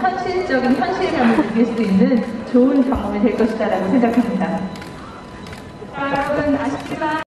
현실적인 현실감을 느낄 수 있는 좋은 경험이 될 것이다라고 생각합니다. 자, 여러분 아쉽지만